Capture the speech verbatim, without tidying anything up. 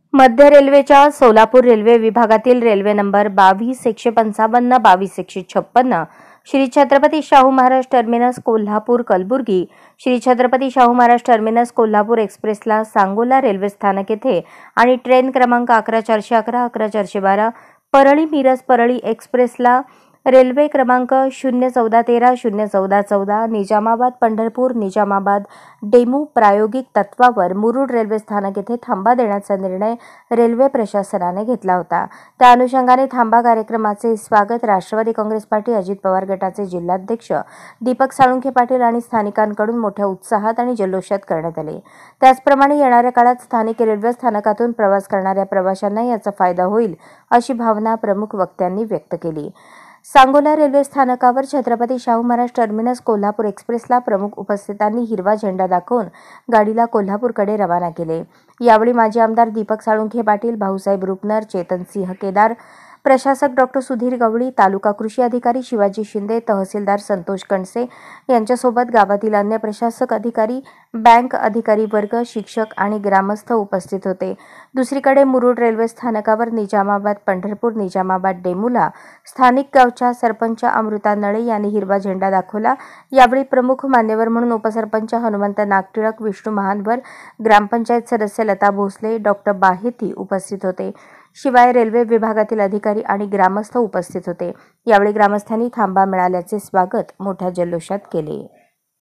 मध्य रेल्वेच्या सोलापूर रेल्वे विभागातील रेल्वे नंबर बावीस एकशे पंचावन्न बावीस एकशे छप्पन्न श्री छत्रपती शाहू महाराज टर्मिनस कोल्हापूर कलबुर्गी श्री छत्रपती शाहू महाराज टर्मिनस कोल्हापूर एक्सप्रेसला सांगोला रेल्वे स्थानक येथे आणि ट्रेन क्रमांक अकरा चारशे अकरा अकरा चारशे बारा परळी मिरज परळी एक्सप्रेसला रेल्वे क्रमांक शून्य चौदा तेरा शून्य चौदा चौदा निजामाबाद पंढरपूर निजामाबाद डेमू प्रायोगिक तत्वावर मुरुड रेल्वे स्थानक येथे थांबा देण्याचा निर्णय रेल्वे प्रशासनाने घेतला होता। त्या अनुषंगाने थांबा कार्यक्रमाचे स्वागत राष्ट्रवादी काँग्रेस पार्टी अजित पवार गटाचे जिल्हाध्यक्ष दीपक साळुंखे पाटील आणि स्थानिकांकडून मोठ्या उत्साहात आणि जल्लोषात करण्यात आले। त्याचप्रमाणे येणाऱ्या काळात स्थानिक रेल्वे स्थानकातून प्रवास करणाऱ्या प्रवाशांना याचा फायदा होईल अशी भावना प्रमुख वक्त्यांनी व्यक्त केली। सांगोला रेल्वे स्थानकावर छत्रपती शाहू महाराज टर्मिनस कोल्हापूर एक्सप्रेसला प्रमुख उपस्थितांनी हिरवा झेंडा दाखवून गाडीला कोल्हापूरकडे रवाना केले। यावेळी माजी आमदार दीपक साळुंखे पाटील, भाऊसाहेब रुपनर, चेतनसिंह केदार, प्रशासक डॉक्टर सुधीर गवळी, तालुका कृषी अधिकारी शिवाजी शिंदे, तहसीलदार संतोष कणसे यांच्यासोबत गावातील अन्य प्रशासक अधिकारी, बँक अधिकारी वर्ग, शिक्षक आणि ग्रामस्थ उपस्थित होते। दुसरीकडे मुरुड रेल्वे स्थानकावर निजामाबाद पंढरपूर निजामाबाद डेमूला स्थानिक गावच्या सरपंच अमृता नळे यांनी हिरवा झेंडा दाखवला। यावेळी प्रमुख मान्यवर म्हणून उपसरपंच हनुमंत नागटिळक, विष्णू महानवर, ग्रामपंचायत सदस्य लता भोसले, डॉक्टर बाहेती उपस्थित होते। शिवाय रेल्वे विभागातील अधिकारी आणि ग्रामस्थ उपस्थित होते। यावेळी ग्रामस्थांनी थांबा मिळाल्याचे स्वागत मोठ्या जल्लोषात केले।